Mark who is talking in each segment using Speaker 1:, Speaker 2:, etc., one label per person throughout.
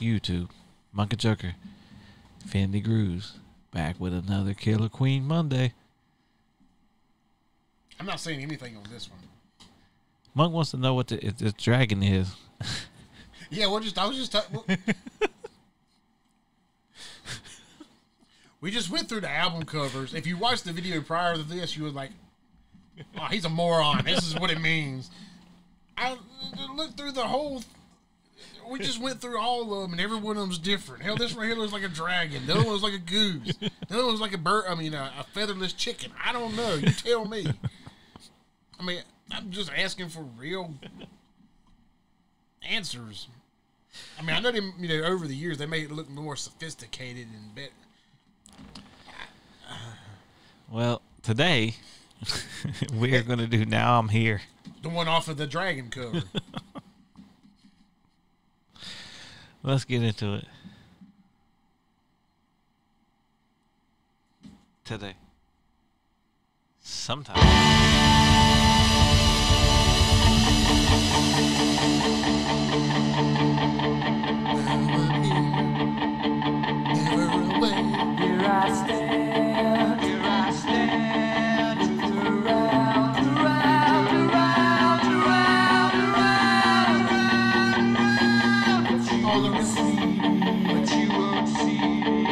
Speaker 1: YouTube. Monkey Joker, Fendi Grooves, back with another Killer Queen Monday.
Speaker 2: I'm not saying anything on this one.
Speaker 1: Monk wants to know what the dragon is.
Speaker 2: Yeah, I was just talking. We just went through the album covers. If you watched the video prior to this, you were like, "Oh, he's a moron. This is what it means." I looked through the whole. We just went through all of them, and every one of them's different. Hell, this right here looks like a dragon. The other one looks like a goose. The other one looks like a bird. I mean, a featherless chicken. I don't know. You tell me. I mean, I'm just asking for real answers. I mean, I know them. Over the years, they made it look more sophisticated and better.
Speaker 1: Well, today we are going to do Now I'm Here.
Speaker 2: The one off of the dragon cover.
Speaker 1: Let's get into it. Today. Sometime.
Speaker 2: Never away.
Speaker 3: Here I stand, around,
Speaker 2: All around.
Speaker 3: but you won't see.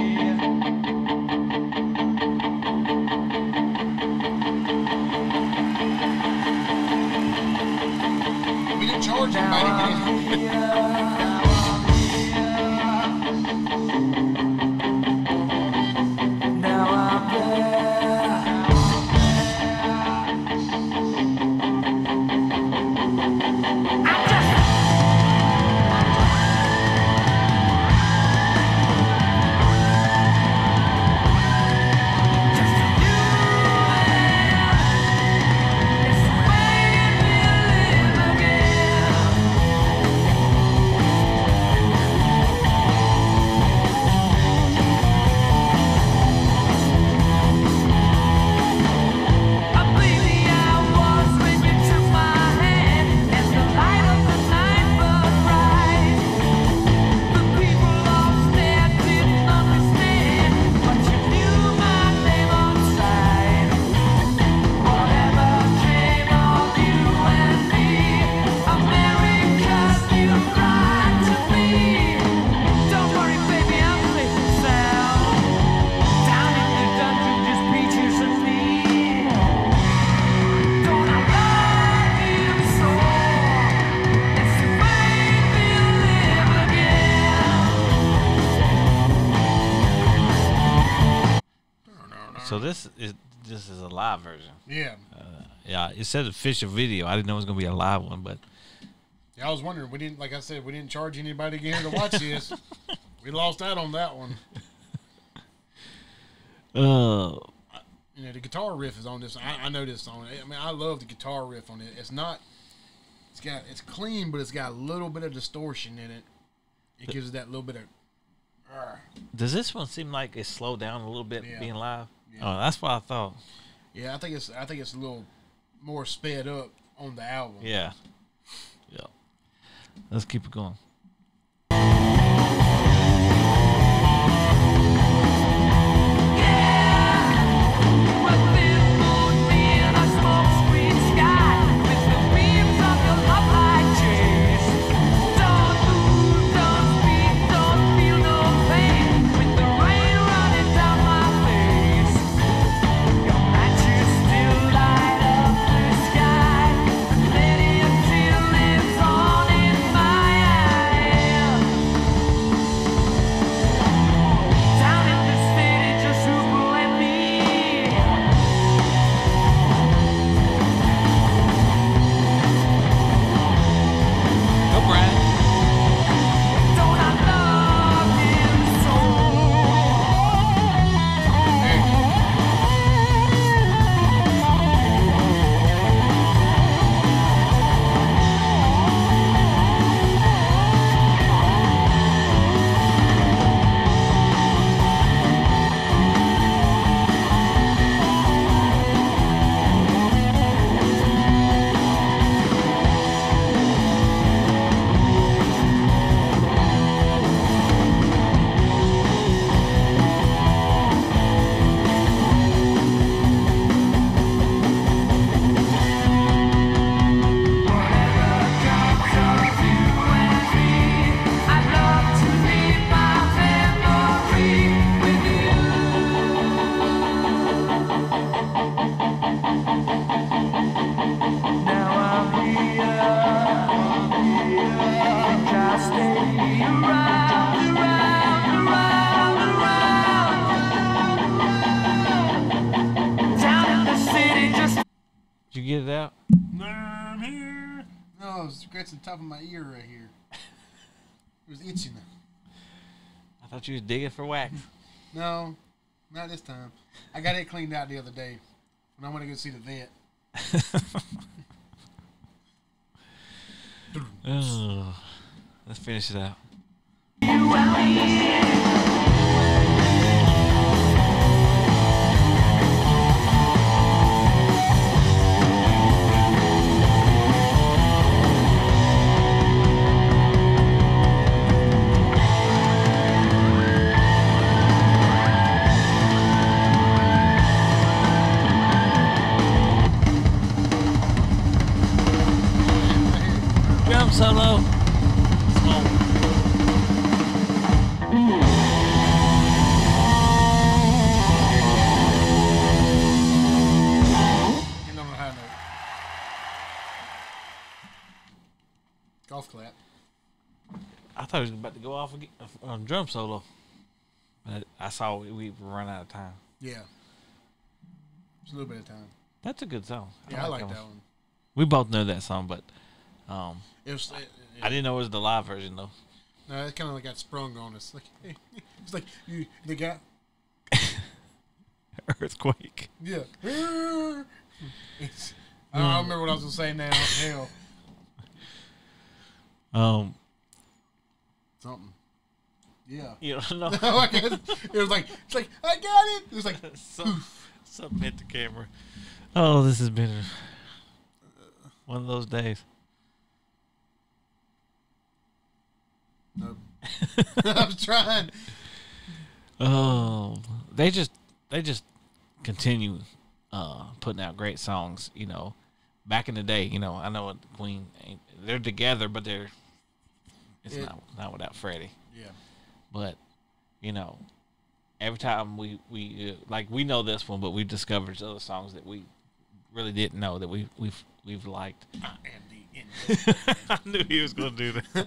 Speaker 2: We didn't charge anybody.
Speaker 3: Now I'm there.
Speaker 1: So this is a live version.
Speaker 2: Yeah.
Speaker 1: Yeah, it said official video. I didn't know it was going to be a live one, but
Speaker 2: Yeah, I was wondering. We didn't, like I said, we didn't charge anybody to get here to watch this. We lost out on that one. The guitar riff is on this. I know this song. I mean, I love the guitar riff on it. It's clean, but it's got a little bit of distortion in it. It gives it that little bit of.
Speaker 1: does this one seem like it slowed down a little bit
Speaker 2: Yeah.
Speaker 1: being live?
Speaker 2: Yeah.
Speaker 1: Oh, that's what I thought.
Speaker 2: Yeah, I think it's a little more sped up on the album.
Speaker 1: Yeah. Yeah. Let's keep it going.
Speaker 3: Still lives on in my eyes.
Speaker 4: I'm here.
Speaker 2: No, I was scratching the top of my ear right here. It was itching.
Speaker 1: I thought you was digging for wax.
Speaker 2: No, not this time. I got it cleaned out the other day when I went to go see the vet.
Speaker 1: Oh, let's finish it out. Drum solo.
Speaker 2: Getting on a high note. Golf clap.
Speaker 1: I thought he was about to go off again on drum solo, but I saw we run out of time.
Speaker 2: Yeah. Just a little bit of time.
Speaker 1: That's a good song.
Speaker 2: Yeah, I like that one.
Speaker 1: We both know that song, but
Speaker 2: It was.
Speaker 1: I didn't know it was the live version though.
Speaker 2: No, it kind of like got sprung on us. Like it's like the guy.
Speaker 1: Earthquake.
Speaker 2: Yeah. It's, I don't remember what I was gonna say now. Hell, something. Yeah.
Speaker 1: You don't know.
Speaker 2: It was like it's like I got it. It was like
Speaker 1: Something hit the camera. Oh, this has been one of those days.
Speaker 2: nope. I was trying.
Speaker 1: Oh, they just continue putting out great songs. You know, back in the day, you know, I know Queen they're together, but it's not without Freddie.
Speaker 2: Yeah.
Speaker 1: But you know, every time we like we know this one, but we discovered other songs that we really didn't know that we've liked.
Speaker 2: I am the end.
Speaker 1: I knew he was going to do that.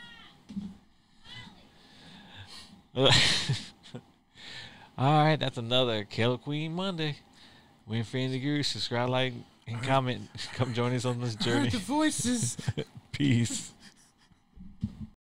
Speaker 1: All right, that's another Killer Queen Monday. We're Infinity Guru. Subscribe, like, and comment. Come join us on this journey.
Speaker 2: The voices.
Speaker 1: Peace.